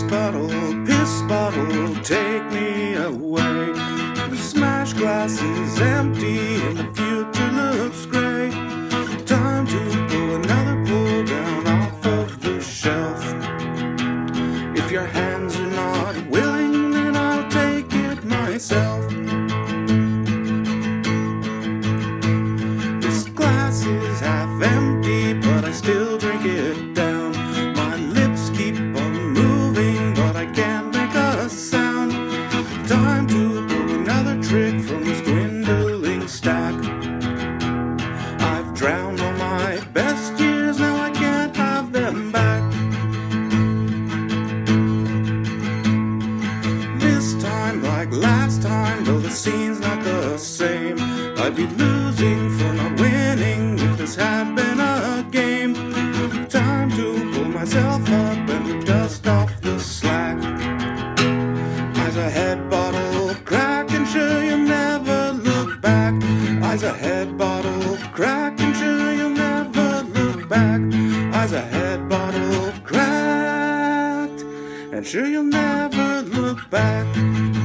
piss bottle, take me away. The smashed glass is empty and the future looks gray. Time to pull another pull down off of the shelf. If your hands are not willing, then I'll take it myself. This glass is half empty, but I still drink it down. My lips keep on moving, but I can't make a sound. Time to pull another trick from this dwindling stack. I've drowned all my best years, now I can't have them back. This time, like last time, though the scene's not the same, I'd be losing for not winning if this had been a game. Time to pull myself up and dust off the slack. Eyes ahead, bottle crack, and sure you'll never look back. Eyes ahead, bottle crack, and sure you'll never look back. Eyes ahead, bottle cracked, and sure you'll never look back.